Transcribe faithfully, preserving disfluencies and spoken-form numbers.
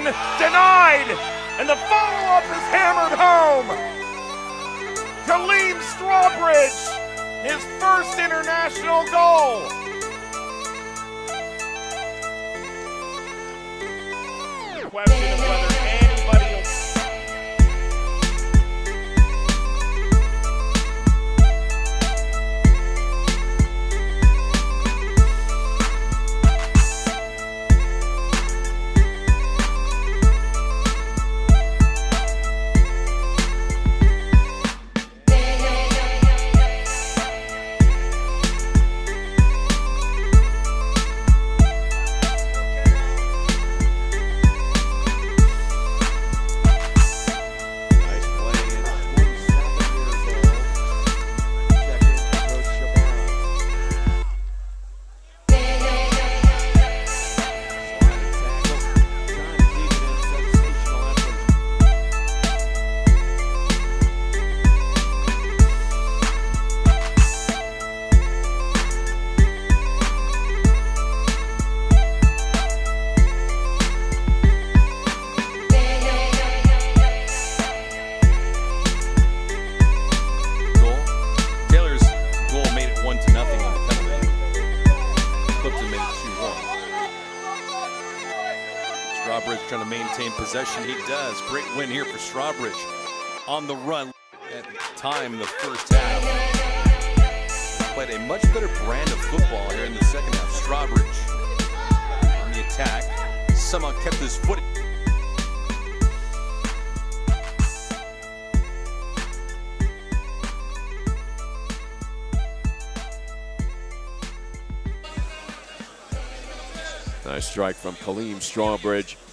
denied, and the follow-up is hammered home. Kaleem Strawbridge, his first international goal. Question of whether anybody will. Strawbridge trying to maintain possession. He does. Great win here for Strawbridge. On the run at time in the first half. Played a much better brand of football here in the second half. Strawbridge on the attack. Somehow kept his foot. Nice strike from Kaleem Strawbridge.